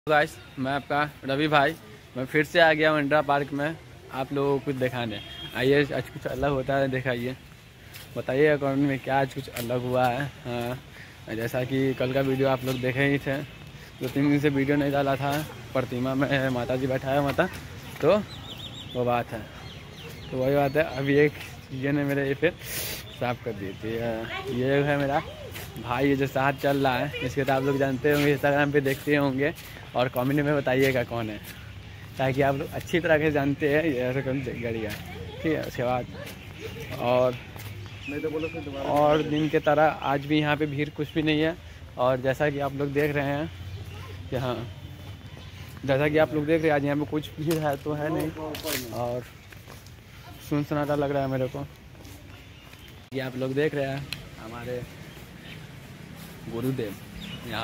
Guys, मैं आपका रवि भाई। मैं फिर से आ गया वंडरा पार्क में आप लोगों को कुछ दिखाने। आइए, आज कुछ अलग होता है, दिखाइए, बताइए अकाउंट में क्या आज कुछ अलग हुआ है। हाँ, जैसा कि कल का वीडियो आप लोग देखे ही थे, 2-3 दिन से वीडियो नहीं डाला था। प्रतिमा में माता जी बैठा है माता, तो वो बात है। तो वही बात है, अभी एक ये ने मेरे ये पे साफ कर दी थी। ये है मेरा भाई, ये जो साथ चल रहा है, इसके तो आप लोग जानते होंगे, इंस्टाग्राम पे देखते होंगे और कमेंट में बताइएगा कौन है, ताकि आप लोग अच्छी तरह से जानते हैं ये ऐसा कौन गड़िया। ठीक है, उसके बाद और नहीं तो बोलो फिर दोबारा। और दिन के तरह आज भी यहाँ पे भीड़ कुछ भी नहीं है। और जैसा कि आप लोग देख रहे हैं कि हाँ, जैसा कि आप लोग देख रहे हैं, आज यहाँ पे कुछ भीड़ है तो है नहीं, और सुनसनाटा लग रहा है मेरे को। ये आप लोग देख रहे हैं हमारे गुरुदेव यहाँ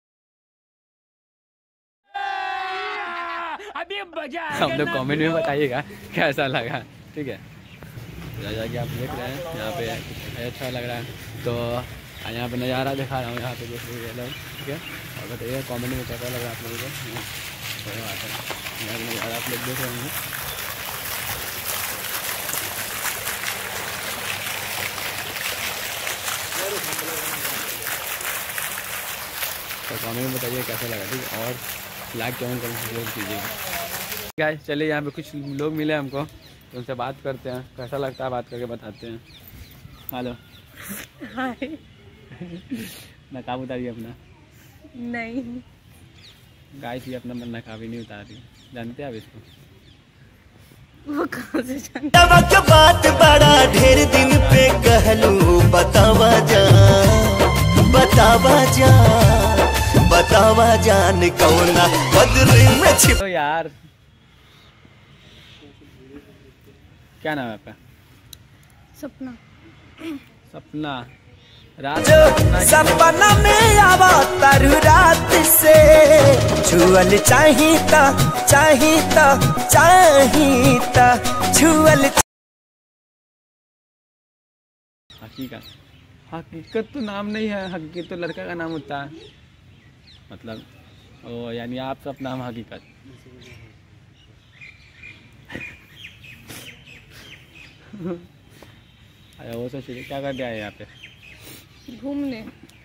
अभी बजा। आप लोग कमेंट में बताइएगा कैसा लगा। ठीक है, जैसा कि आप देख रहे हैं यहाँ पे अच्छा लग रहा है, तो यहाँ पे नज़ारा दिखा रहा हूँ, यहाँ पे देख रहे लोग। ठीक है, और बताइए कमेंट में कैसा लग रहा है आप लोगों को। सही बात है, यहाँ नज़ारा आप लोग देख रहे हैं। तो कमेंट में बताइए कैसा लगा। ठीक है, और लाइक कमेंट जरूर कीजिएगा। गाइस, चलिए यहाँ पे कुछ लोग मिले हमको, तो उनसे बात करते हैं, कैसा लगता है, बात करके बताते हैं। Hello, hi. नकाब उतारिए अपना। नहीं गाइस, ये अपना मन नकाब ही नहीं उतार रही, जानते हैं आप इसको? वो कहाँ से जानते? बात बड़ा ढेर दिन पे कहलू, बतावा जा बतावा जान कौना बदरी में छिप। तो यार, क्या नाम है आपका? सपना। सपना। रात सपना में आवा तारू रात से, छुअल चाहिता छुअल। हकीकत तो नाम नहीं है, हकीकत तो लड़का का नाम होता है, मतलब ओ, यानी आप सब नाम हकीकत। अरे वो सब चीज़ें क्या कर दिया है यहाँ पे? घूमने।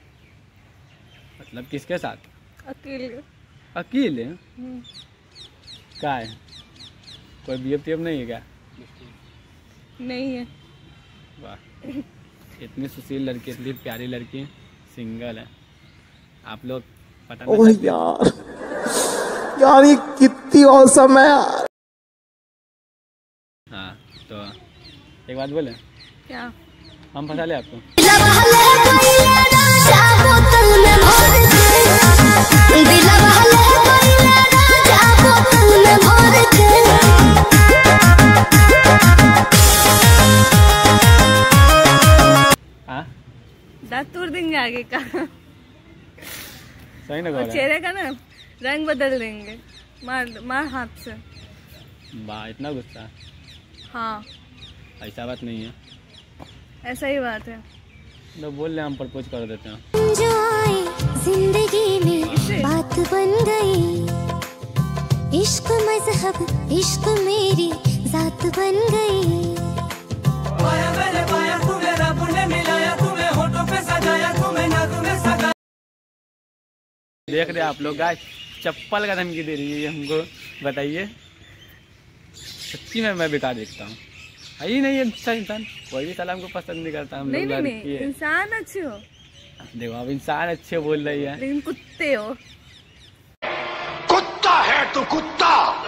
मतलब किसके साथ? अकेले। अकेले? क्या है, कोई बीएफ नहीं है क्या? नहीं है। वाह, इतनी सुशील लड़की, इतनी प्यारी लड़की सिंगल है। आप लोग पता नहीं। ओह यार ये कितनी औसम है यार। हाँ, तो एक बात बोले, क्या? हम फंसा ले आपको। दांत तोड़ देंगे आगे का। सही ना, और चेहरे का ना रंग बदल देंगे, मार हाथ से। वाह, इतना गुस्सा? हाँ, ऐसा बात नहीं है, ऐसा ही बात है। तो बोल रहे हम प्रपोज कर देते हैं। जो आए जिंदगी में बात बन गई, इश्क मजहब इश्क मेरी जात बन गई। पाया मैंने पाया तुम्हें, रब ने मिलाया तुम्हें, होठों पे सजाया तुम्हें, नाक में सजा। देख रहे आप लोग, गाइस चप्पल का धमकी दे रही है हमको, बताइए। सच्ची में मैं बेकार देखता हूँ, है ही नहीं अच्छा इंसान, कोई भी सलाम को पसंद नहीं करता। हम लोग नहीं, इंसान अच्छे हो। देखो, अब इंसान अच्छे बोल रही है, लेकिन कुत्ते हो। कुत्ता है तो कुत्ता।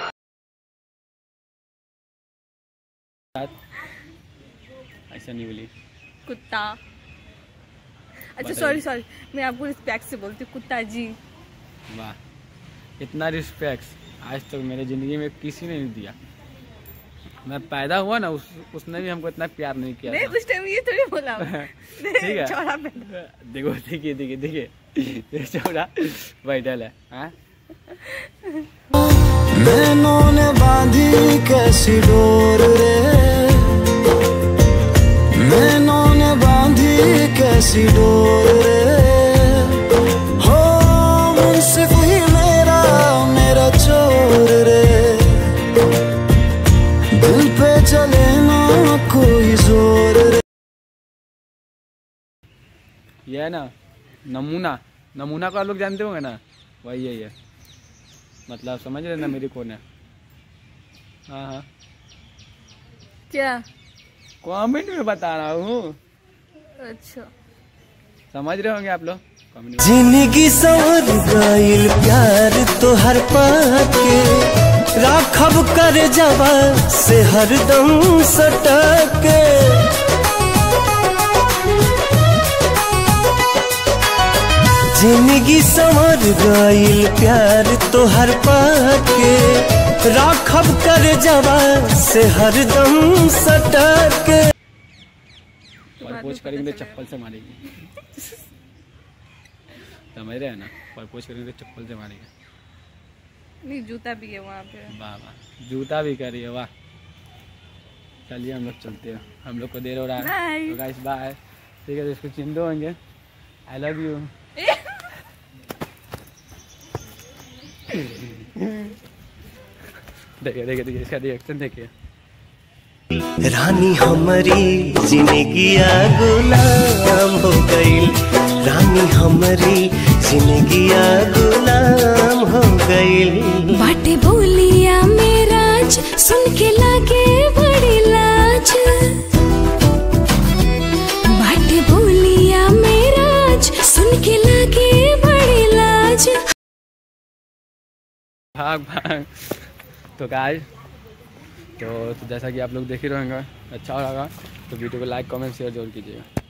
ऐसा नहीं बोली, कुत्ता। अच्छा सॉरी, मैं आपको रिस्पेक्ट से बोलती हूँ, कुत्ता जी। वाह, इतना रिस्पेक्ट आज तक मेरे ज़िंदगी में किसी ने नहीं दिया। मैं पैदा हुआ ना, उसने भी हमको इतना प्यार नहीं किया। नहीं, उस टाइम ये थोड़ी बोला। ठीक है, देखो, देखिए छोड़ा बैठल है। हाँ, नैनों ने बांधी कैसी डोर रे, नैनों ने बांधी कैसी डोर रे, हो मुंसिफ ही मेरा ये है ना नमूना, नमूना को आप लोग जानते होंगे ना, वही है ये, मतलब समझ रहे ना मेरी कौन है। हाँ हाँ क्या? कमेंट में बता रहा हूँ, अच्छा समझ रहे होंगे आप लोग कमेंट में। जिंदगी संवर गइल प्यार तोहर पाके, राखब कर जवा से हरदम सटके। जिंदगी संवर गइल प्यार तोहर पाके, राखब कर जवा से हरदम सटके। प्रपोज करेंगे तो चप्पल से मारेंगे, समझ रहे हैं ना, प्रपोज करेंगे तो चप्पल से मारेंगे। नहीं जूता भी है वहाँ पे। वाह वाह, जूता भी करिए, वाह। चलिए हम लोग चलते हैं, हम लोग को देर हो रहा है। Bye. तो गाइस बाय। ठीक है, तो इसको चिंदो होंगे, आई लव यू। देखिए देखिए देखिए इसका रिएक्शन देखिए। रानी हमारी जिंदगिया गुलाम हो गइल, रानी हमारी जिंदगिया गुलाम हो गइल। बाटे बोलिया मेराज सुन के लागे बड़ी लाज, बाटे बोलिया मेराज सुन के लागे बड़ी लाज। भाग भाग। तो गाइस तो जैसा कि आप लोग देख ही रहेंगे, अच्छा लगा तो वीडियो को लाइक कमेंट शेयर जरूर कीजिएगा।